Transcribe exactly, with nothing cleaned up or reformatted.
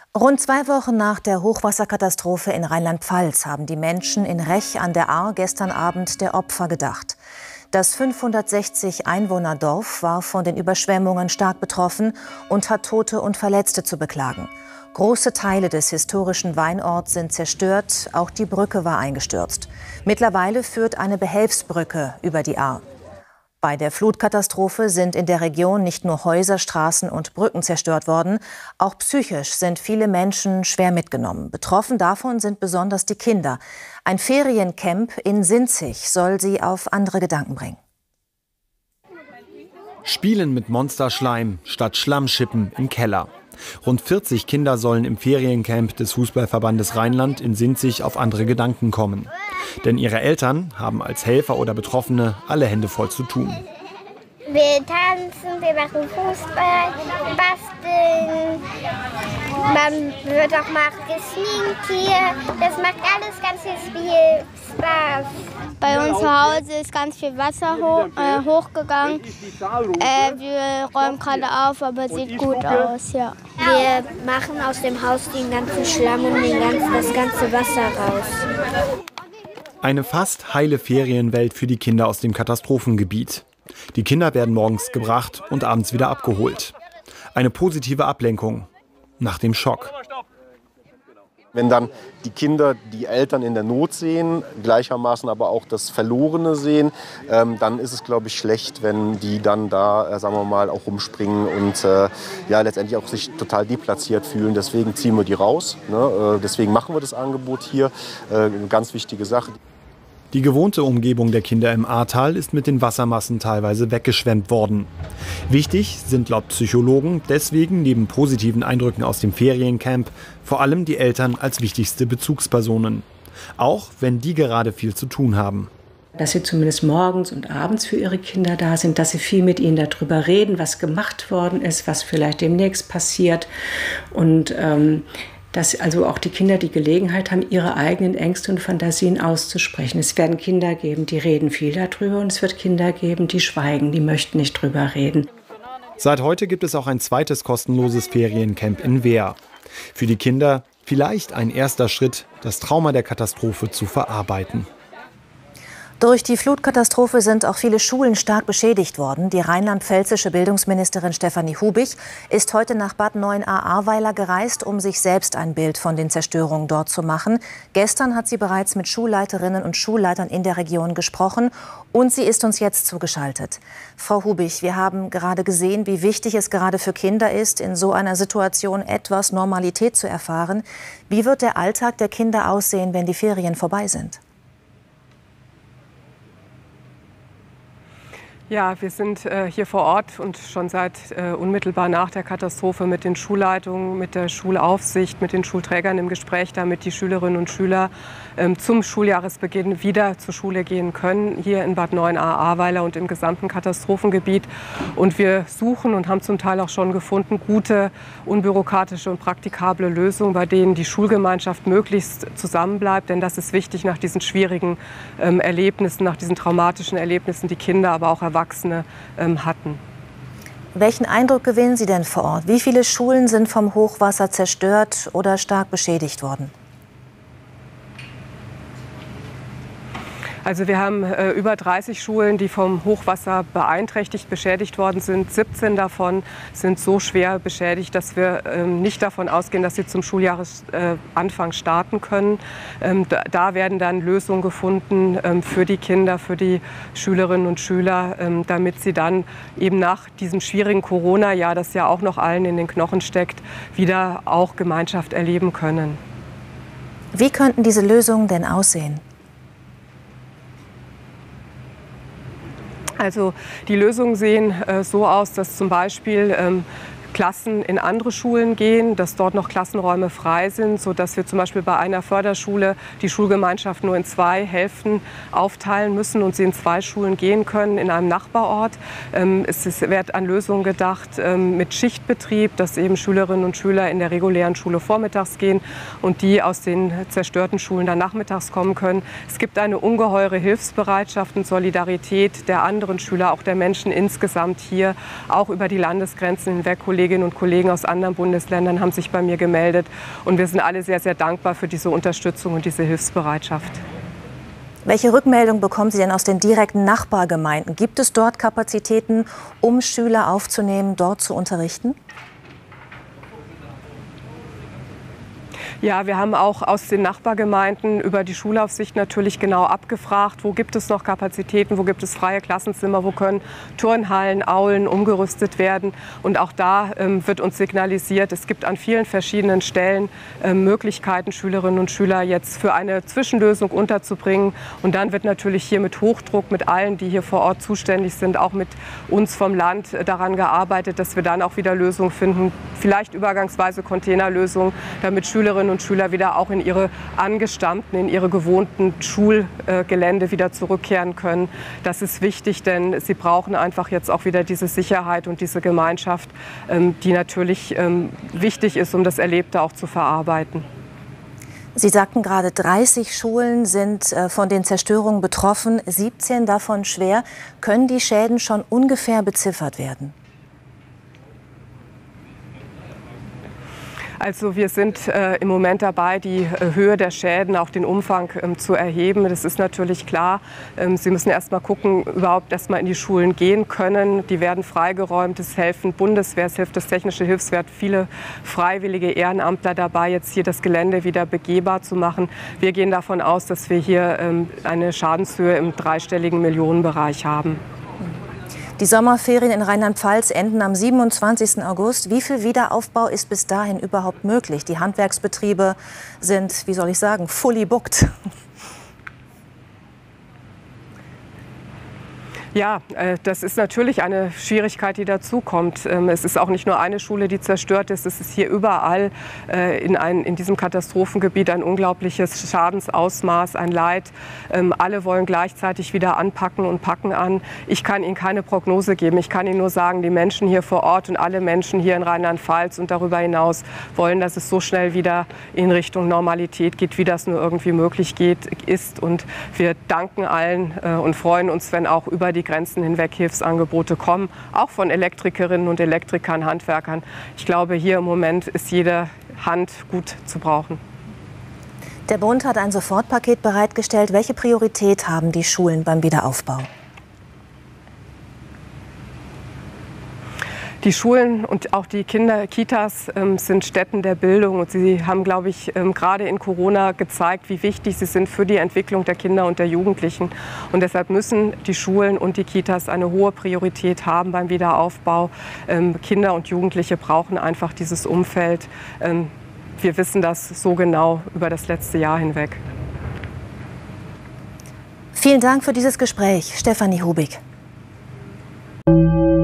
Rund zwei Wochen nach der Hochwasserkatastrophe in Rheinland-Pfalz haben die Menschen in Rech an der Ahr gestern Abend der Opfer gedacht. Das fünfhundertsechzig Einwohner-Dorf war von den Überschwemmungen stark betroffen und hat Tote und Verletzte zu beklagen. Große Teile des historischen Weinorts sind zerstört, auch die Brücke war eingestürzt. Mittlerweile führt eine Behelfsbrücke über die Ahr. Bei der Flutkatastrophe sind in der Region nicht nur Häuser, Straßen und Brücken zerstört worden, auch psychisch sind viele Menschen schwer mitgenommen. Betroffen davon sind besonders die Kinder. Ein Feriencamp in Sinzig soll sie auf andere Gedanken bringen. Spielen mit Monsterschleim statt Schlammschippen im Keller. Rund vierzig Kinder sollen im Feriencamp des Fußballverbandes Rheinland in Sinzig auf andere Gedanken kommen. Denn ihre Eltern haben als Helfer oder Betroffene alle Hände voll zu tun. Wir tanzen, wir machen Fußball, basteln, man wird auch mal geschminkt hier. Das macht alles ganz viel Spaß. Bei uns zu Hause ist ganz viel Wasser hoch, äh, hochgegangen. Äh, wir räumen gerade auf, aber es sieht gut aus, ja. Wir machen aus dem Haus den ganzen Schlamm und den ganzen, das ganze Wasser raus. Eine fast heile Ferienwelt für die Kinder aus dem Katastrophengebiet. Die Kinder werden morgens gebracht und abends wieder abgeholt. Eine positive Ablenkung nach dem Schock. Wenn dann die Kinder die Eltern in der Not sehen, gleichermaßen aber auch das Verlorene sehen, ähm, dann ist es, glaube ich, schlecht, wenn die dann da, äh, sagen wir mal, auch rumspringen und äh, ja, letztendlich auch sich total deplatziert fühlen. Deswegen ziehen wir die raus. Ne? Äh, deswegen machen wir das Angebot hier. Äh, eine ganz wichtige Sache. Die gewohnte Umgebung der Kinder im Ahrtal ist mit den Wassermassen teilweise weggeschwemmt worden. Wichtig sind laut Psychologen deswegen neben positiven Eindrücken aus dem Feriencamp vor allem die Eltern als wichtigste Bezugspersonen. Auch wenn die gerade viel zu tun haben. Dass sie zumindest morgens und abends für ihre Kinder da sind, dass sie viel mit ihnen darüber reden, was gemacht worden ist, was vielleicht demnächst passiert. Und ähm, dass also auch die Kinder die Gelegenheit haben, ihre eigenen Ängste und Fantasien auszusprechen. Es werden Kinder geben, die reden viel darüber, und es wird Kinder geben, die schweigen, die möchten nicht drüber reden. Seit heute gibt es auch ein zweites kostenloses Feriencamp in Wehr. Für die Kinder vielleicht ein erster Schritt, das Trauma der Katastrophe zu verarbeiten. Durch die Flutkatastrophe sind auch viele Schulen stark beschädigt worden. Die rheinland-pfälzische Bildungsministerin Stefanie Hubich ist heute nach Bad Neuenahr-Ahrweiler gereist, um sich selbst ein Bild von den Zerstörungen dort zu machen. Gestern hat sie bereits mit Schulleiterinnen und Schulleitern in der Region gesprochen und sie ist uns jetzt zugeschaltet. Frau Hubich, wir haben gerade gesehen, wie wichtig es gerade für Kinder ist, in so einer Situation etwas Normalität zu erfahren. Wie wird der Alltag der Kinder aussehen, wenn die Ferien vorbei sind? Ja, wir sind äh, hier vor Ort und schon seit äh, unmittelbar nach der Katastrophe mit den Schulleitungen, mit der Schulaufsicht, mit den Schulträgern im Gespräch, damit die Schülerinnen und Schüler ähm, zum Schuljahresbeginn wieder zur Schule gehen können, hier in Bad Neuenahr-Ahrweiler und im gesamten Katastrophengebiet. Und wir suchen und haben zum Teil auch schon gefunden, gute, unbürokratische und praktikable Lösungen, bei denen die Schulgemeinschaft möglichst zusammenbleibt. Denn das ist wichtig nach diesen schwierigen ähm, Erlebnissen, nach diesen traumatischen Erlebnissen, die Kinder, aber auch Erwachsene Erwachsene ähm, hatten. Welchen Eindruck gewinnen Sie denn vor Ort? Wie viele Schulen sind vom Hochwasser zerstört oder stark beschädigt worden? Also wir haben äh, über dreißig Schulen, die vom Hochwasser beeinträchtigt, beschädigt worden sind. siebzehn davon sind so schwer beschädigt, dass wir ähm, nicht davon ausgehen, dass sie zum Schuljahresanfang äh, starten können. Ähm, da, da werden dann Lösungen gefunden ähm, für die Kinder, für die Schülerinnen und Schüler, ähm, damit sie dann eben nach diesem schwierigen Corona-Jahr, das ja auch noch allen in den Knochen steckt, wieder auch Gemeinschaft erleben können. Wie könnten diese Lösungen denn aussehen? Also die Lösungen sehen äh, so aus, dass zum Beispiel ähm, Klassen in andere Schulen gehen, dass dort noch Klassenräume frei sind, sodass wir zum Beispiel bei einer Förderschule die Schulgemeinschaft nur in zwei Hälften aufteilen müssen und sie in zwei Schulen gehen können in einem Nachbarort. Es wird an Lösungen gedacht mit Schichtbetrieb, dass eben Schülerinnen und Schüler in der regulären Schule vormittags gehen und die aus den zerstörten Schulen dann nachmittags kommen können. Es gibt eine ungeheure Hilfsbereitschaft und Solidarität der anderen Schüler, auch der Menschen insgesamt hier, auch über die Landesgrenzen hinweg. Kolleginnen und Kollegen aus anderen Bundesländern haben sich bei mir gemeldet. Und wir sind alle sehr, sehr dankbar für diese Unterstützung und diese Hilfsbereitschaft. Welche Rückmeldung bekommen Sie denn aus den direkten Nachbargemeinden? Gibt es dort Kapazitäten, um Schüler aufzunehmen, dort zu unterrichten? Ja, wir haben auch aus den Nachbargemeinden über die Schulaufsicht natürlich genau abgefragt, wo gibt es noch Kapazitäten, wo gibt es freie Klassenzimmer, wo können Turnhallen, Aulen umgerüstet werden. Und auch da ähm, wird uns signalisiert, es gibt an vielen verschiedenen Stellen äh, Möglichkeiten, Schülerinnen und Schüler jetzt für eine Zwischenlösung unterzubringen. Und dann wird natürlich hier mit Hochdruck, mit allen, die hier vor Ort zuständig sind, auch mit uns vom Land äh, daran gearbeitet, dass wir dann auch wieder Lösungen finden, vielleicht übergangsweise Containerlösungen, damit Schülerinnen und Schüler wieder auch in ihre angestammten, in ihre gewohnten Schulgelände wieder zurückkehren können. Das ist wichtig, denn sie brauchen einfach jetzt auch wieder diese Sicherheit und diese Gemeinschaft, die natürlich wichtig ist, um das Erlebte auch zu verarbeiten. Sie sagten gerade, dreißig Schulen sind von den Zerstörungen betroffen, siebzehn davon schwer. Können die Schäden schon ungefähr beziffert werden? Also wir sind äh, im Moment dabei, die äh, Höhe der Schäden, auch den Umfang ähm, zu erheben. Das ist natürlich klar. Ähm, Sie müssen erst mal gucken, überhaupt erst mal in die Schulen gehen können. Die werden freigeräumt. Es helfen Bundeswehr, es hilft das Technische Hilfswerk, viele freiwillige Ehrenamtler dabei, jetzt hier das Gelände wieder begehbar zu machen. Wir gehen davon aus, dass wir hier ähm, eine Schadenshöhe im dreistelligen Millionenbereich haben. Die Sommerferien in Rheinland-Pfalz enden am siebenundzwanzigsten August. Wie viel Wiederaufbau ist bis dahin überhaupt möglich? Die Handwerksbetriebe sind, wie soll ich sagen, fully booked. Ja, das ist natürlich eine Schwierigkeit, die dazukommt. Es ist auch nicht nur eine Schule, die zerstört ist. Es ist hier überall in, ein, in diesem Katastrophengebiet ein unglaubliches Schadensausmaß, ein Leid. Alle wollen gleichzeitig wieder anpacken und packen an. Ich kann Ihnen keine Prognose geben. Ich kann Ihnen nur sagen, die Menschen hier vor Ort und alle Menschen hier in Rheinland-Pfalz und darüber hinaus wollen, dass es so schnell wieder in Richtung Normalität geht, wie das nur irgendwie möglich geht, ist. Und wir danken allen und freuen uns, wenn auch über die Grenzen hinweg Hilfsangebote kommen, auch von Elektrikerinnen und Elektrikern, Handwerkern. Ich glaube, hier im Moment ist jede Hand gut zu brauchen. Der Bund hat ein Sofortpaket bereitgestellt. Welche Priorität haben die Schulen beim Wiederaufbau? Die Schulen und auch die Kinder, Kitas ähm, sind Stätten der Bildung und sie haben, glaube ich, ähm, gerade in Corona gezeigt, wie wichtig sie sind für die Entwicklung der Kinder und der Jugendlichen. Und deshalb müssen die Schulen und die Kitas eine hohe Priorität haben beim Wiederaufbau. Ähm, Kinder und Jugendliche brauchen einfach dieses Umfeld. Ähm, wir wissen das so genau über das letzte Jahr hinweg. Vielen Dank für dieses Gespräch, Stefanie Hubig.